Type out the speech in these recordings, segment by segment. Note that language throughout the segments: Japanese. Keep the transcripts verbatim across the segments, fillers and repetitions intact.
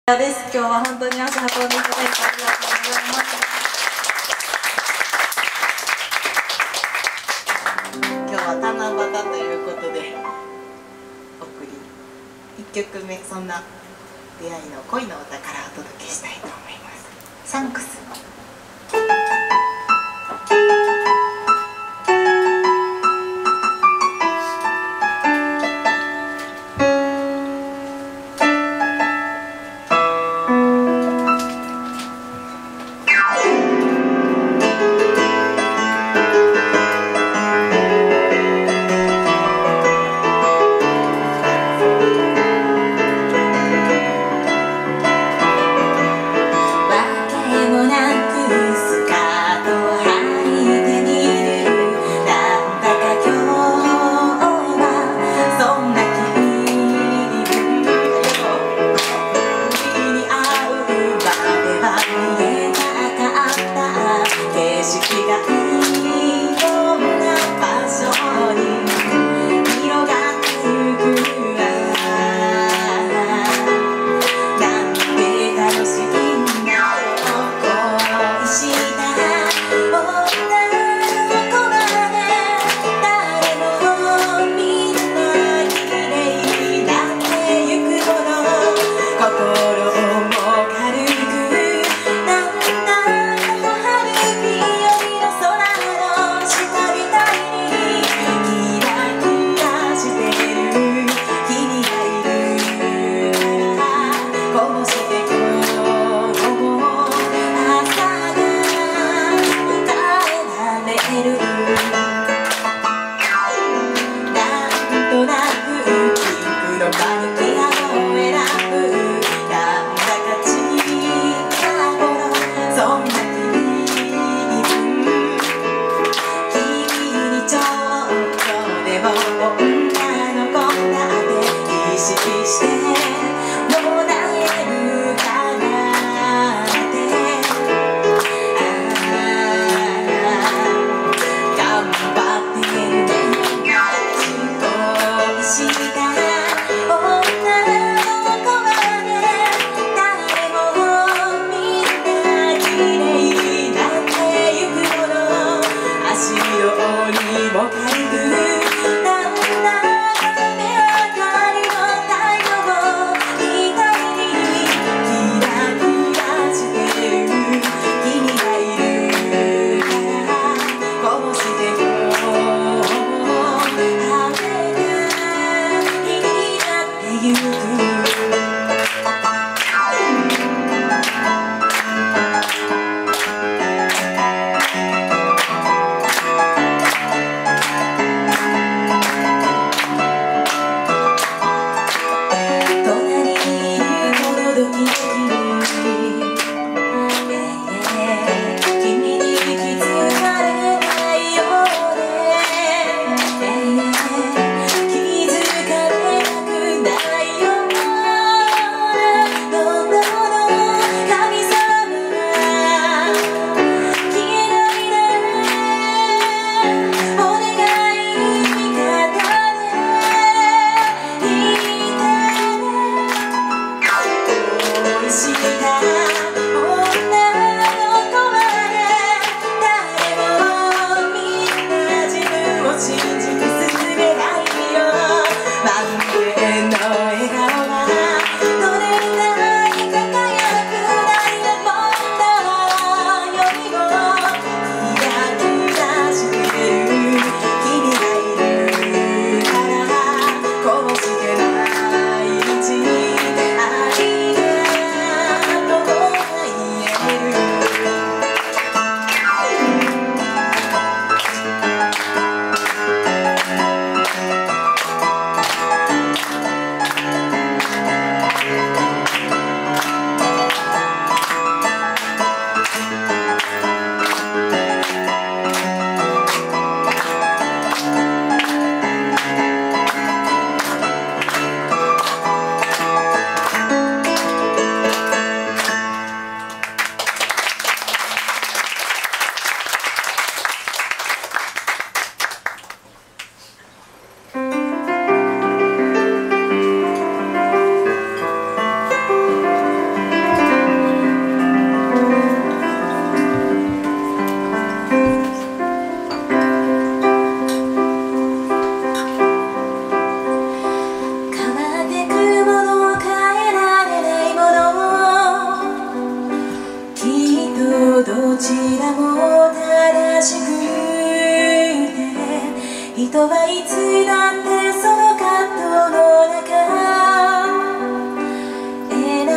です。今日は本当に足運んでいただいてありがとうございます。今日は七夕ということで送りいっきょくめ、そんな出会いの恋の歌からお届けしたいと思います。サンクス。わけもなく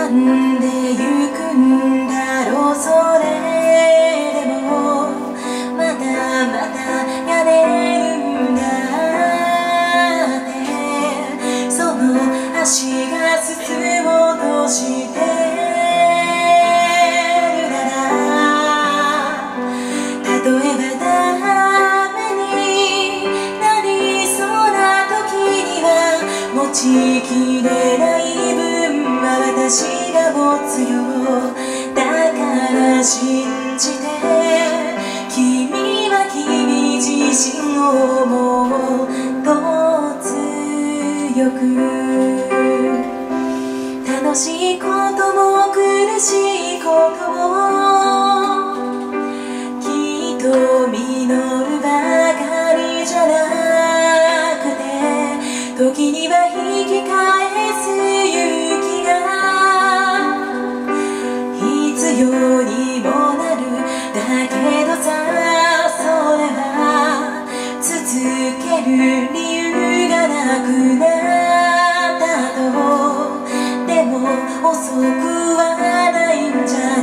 んでゆくんだろう、それでもまだまだやれるんだって、その足が進もうとしてるなら、例えばダメになりそうな時には持ちきれない分は私が持つよ。だから信じて、君は君自身をもっと強く。楽しいことも苦しいこともきっと実るばかりじゃなくて、時には引き返す勇気が必要にもなる。だけどさ、それは続ける理由がなくなったと。でも遅くはないんじゃ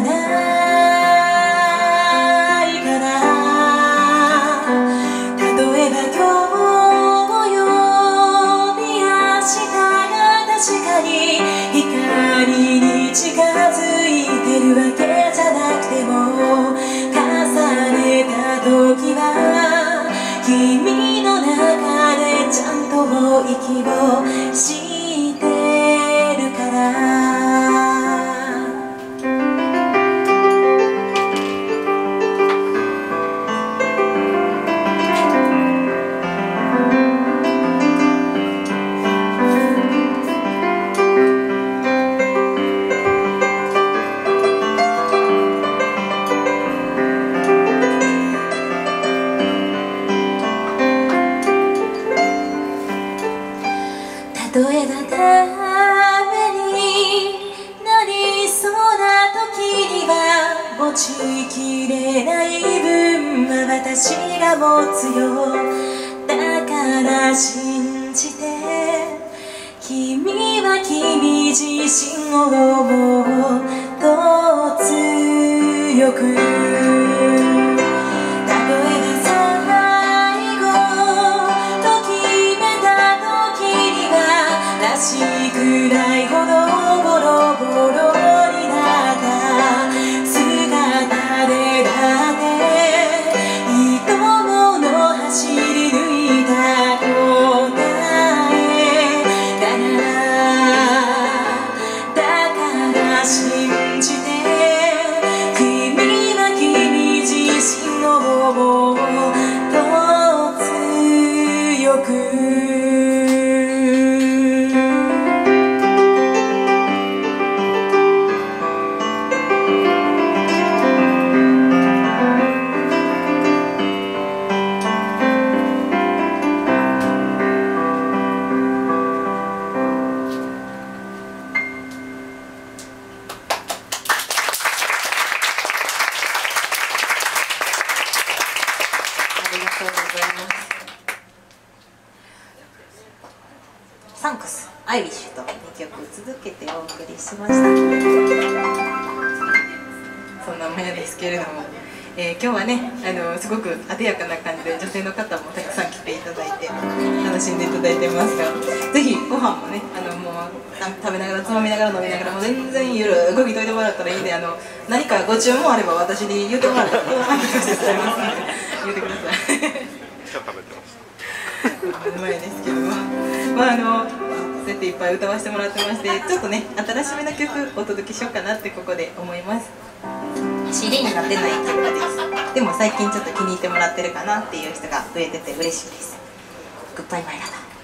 ないかな。例えば今日より明日が確かに光に近づいてるわけじゃなくても、重ねた時は君の中でちゃんと息をしてるから。例えばダメになりそうな時には持ちきれない分は私が持つよ。だから信じて、君は君自身をもっと強く。らしくないほどボロボロになった姿でだっていともの走り抜いた答えだから、だから信じて、君は君自身をもっと強く。サンクス、アイリッシュとにきょく続けてお送りしました。そんなMaYaですけれども、えー、今日はね、あのすごく艶やかな感じで女性の方もたくさん来ていただいて楽しんでいただいてますが、ぜひご飯もね、あのもう食べながらつまみながら飲みながらもう全然ゆるく聞いといてもらったらいいんで、あの何かご注文あれば私に言ってもらったら満足して伝えますので言ってください。 食べてました。 MaYaですけども、まああのそうやっていっぱい歌わせてもらってまして、ちょっとね新しめの曲お届けしようかなってここで思います。シーディー になってない曲です。でも最近ちょっと気に入ってもらってるかなっていう人が増えてて嬉しいです。グッバイマイラバー。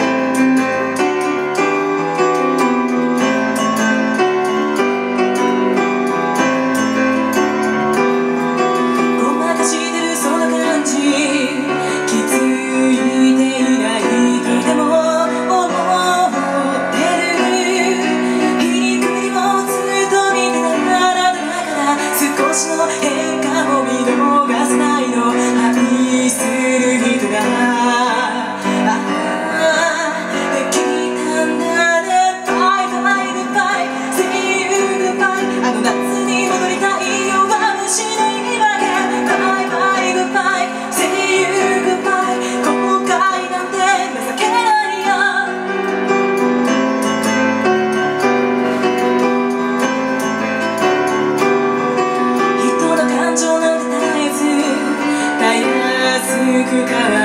「 くから